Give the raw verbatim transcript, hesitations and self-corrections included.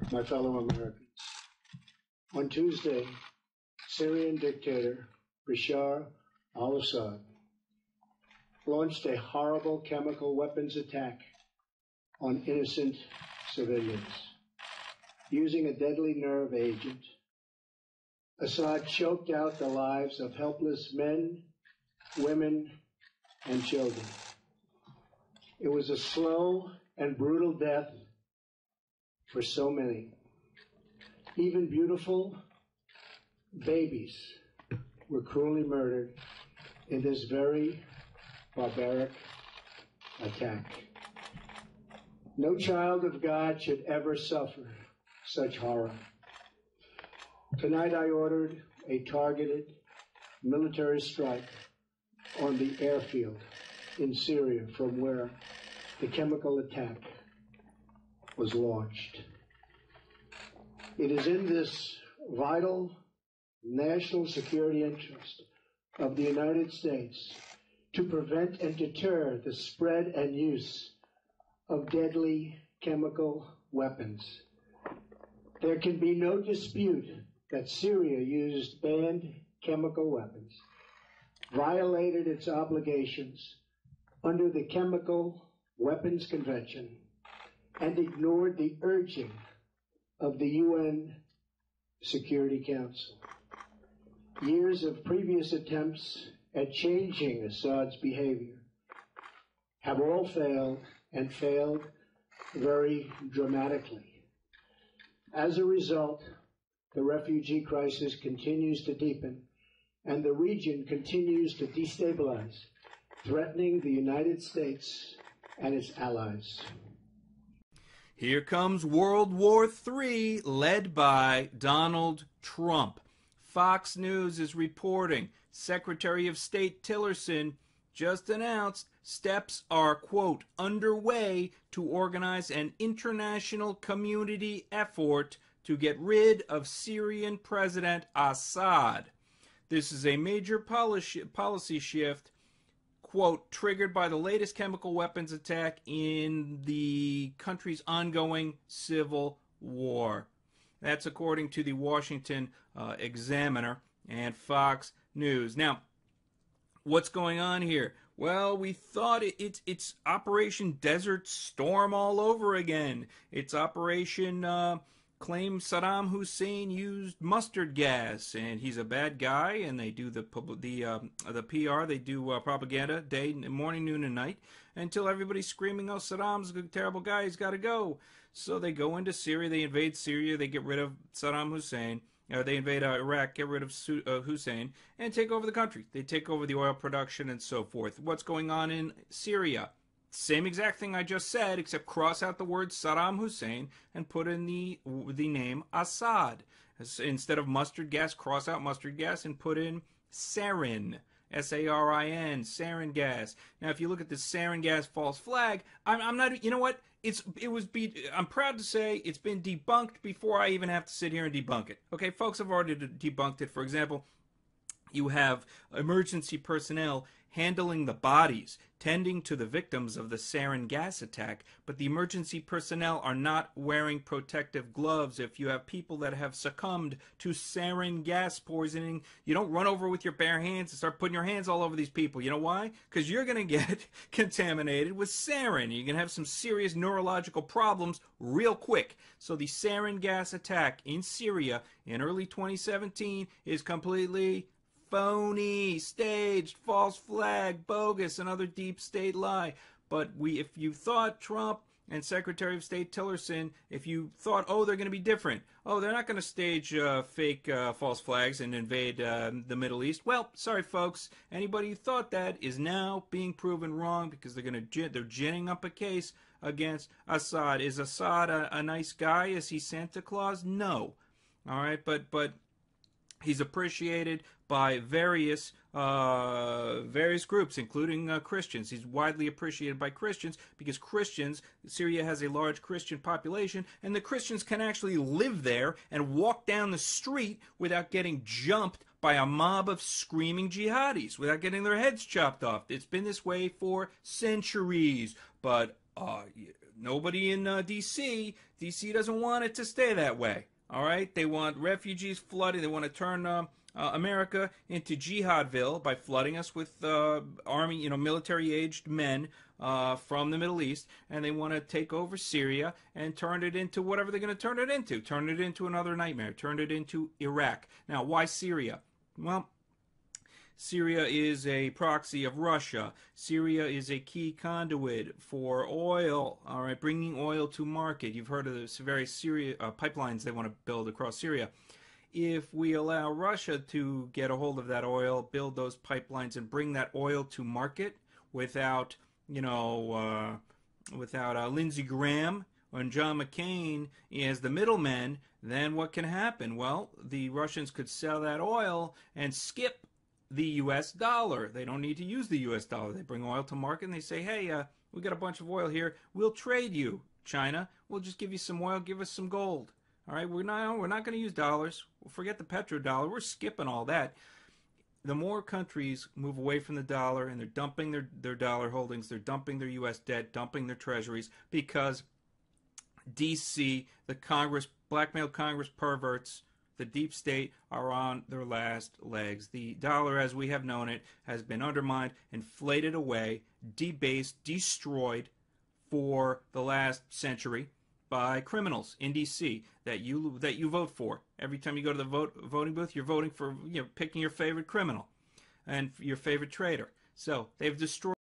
my fellow Americans. On Tuesday, Syrian dictator Bashar al-Assad launched a horrible chemical weapons attack on innocent civilians. Using a deadly nerve agent, Assad choked out the lives of helpless men, women, and children. It was a slow and brutal death for so many. Even beautiful babies were cruelly murdered in this very barbaric attack. No child of God should ever suffer such horror. Tonight I ordered a targeted military strike on the airfield in Syria from where the chemical attack was launched. It is in this vital national security interest of the United States to prevent and deter the spread and use of deadly chemical weapons. There can be no dispute that Syria used banned chemical weapons, violated its obligations under the Chemical Weapons Convention, and ignored the urging of the U N Security Council. Years of previous attempts at changing Assad's behavior have all failed, and failed very dramatically. As a result, the refugee crisis continues to deepen, and the region continues to destabilize, threatening the United States and its allies. Here comes World War Three, led by Donald Trump. Fox News is reporting Secretary of State Tillerson just announced steps are, quote, underway to organize an international community effort to get rid of Syrian President Assad. This is a major policy, policy shift, quote, triggered by the latest chemical weapons attack in the country's ongoing civil war. That's according to the Washington uh, Examiner and Fox News. Now, what's going on here? Well, we thought it, it's it's Operation Desert Storm all over again. It's Operation uh, Claim Saddam Hussein used mustard gas, and he's a bad guy. And they do the the um, the P R. They do uh, propaganda day, morning, noon, and night until everybody's screaming, "Oh, Saddam's a terrible guy. He's got to go." So they go into Syria. They invade Syria. They get rid of Saddam Hussein. Uh, they invade uh, Iraq, get rid of Su- uh, Hussein, and take over the country. They take over the oil production and so forth. What's going on in Syria? Same exact thing I just said, except cross out the word Saddam Hussein and put in the the name Assad. Instead of mustard gas, cross out mustard gas and put in sarin. S A R I N, sarin gas. Now, if you look at the sarin gas false flag, I'm, I'm not, you know what? It's it was be I'm proud to say it's been debunked before I even have to sit here and debunk it. Okay, folks have already debunked it. For example, you have emergency personnel handling the bodies, tending to the victims of the sarin gas attack, but the emergency personnel are not wearing protective gloves. If you have people that have succumbed to sarin gas poisoning, you don't run over with your bare hands and start putting your hands all over these people. You know why? Because you're going to get contaminated with sarin. You're going to have some serious neurological problems real quick. So the sarin gas attack in Syria in early twenty seventeen is completely phony, staged, false flag, bogus, another deep state lie. But we, if you thought Trump and Secretary of State Tillerson, if you thought, oh, they're going to be different, oh, they're not going to stage uh, fake uh, false flags and invade uh, the Middle East, well, sorry, folks. Anybody who thought that is now being proven wrong because they're going to they're ginning up a case against Assad. Is Assad a, a nice guy? Is he Santa Claus? No. All right, but but. He's appreciated by various uh, various groups, including uh, Christians. He's widely appreciated by Christians because Christians, Syria has a large Christian population, and the Christians can actually live there and walk down the street without getting jumped by a mob of screaming jihadis, without getting their heads chopped off. It's been this way for centuries, but uh, nobody in uh, D C D C doesn't want it to stay that way. All right, they want refugees flooding. They want to turn uh, uh, America into Jihadville by flooding us with uh, army, you know, military-aged men uh, from the Middle East, and they want to take over Syria and turn it into whatever they're going to turn it into. Turn it into another nightmare. Turn it into Iraq. Now, why Syria? Well, Syria is a proxy of Russia. Syria is a key conduit for oil, all right, bringing oil to market. You've heard of the various Syria uh, pipelines they want to build across Syria. If we allow Russia to get a hold of that oil, build those pipelines, and bring that oil to market without, you know, uh, without uh, Lindsey Graham and John McCain as the middlemen, then what can happen? Well, the Russians could sell that oil and skip the U S dollar. They don't need to use the U S dollar. They bring oil to market and they say, hey, uh, we got a bunch of oil here. We'll trade you, China. We'll just give you some oil. Give us some gold. All right, we're not, we're not going to use dollars. We'll forget the petrodollar. We're skipping all that. The more countries move away from the dollar and they're dumping their, their dollar holdings, they're dumping their U S debt, dumping their treasuries, because D C, the Congress, blackmail Congress perverts, the deep state are on their last legs. The dollar, as we have known it, has been undermined, inflated away, debased, destroyed for the last century by criminals in D C that you that you vote for. Every time you go to the vote, voting booth, you're voting for, you know, picking your favorite criminal and your favorite traitor. So they've destroyed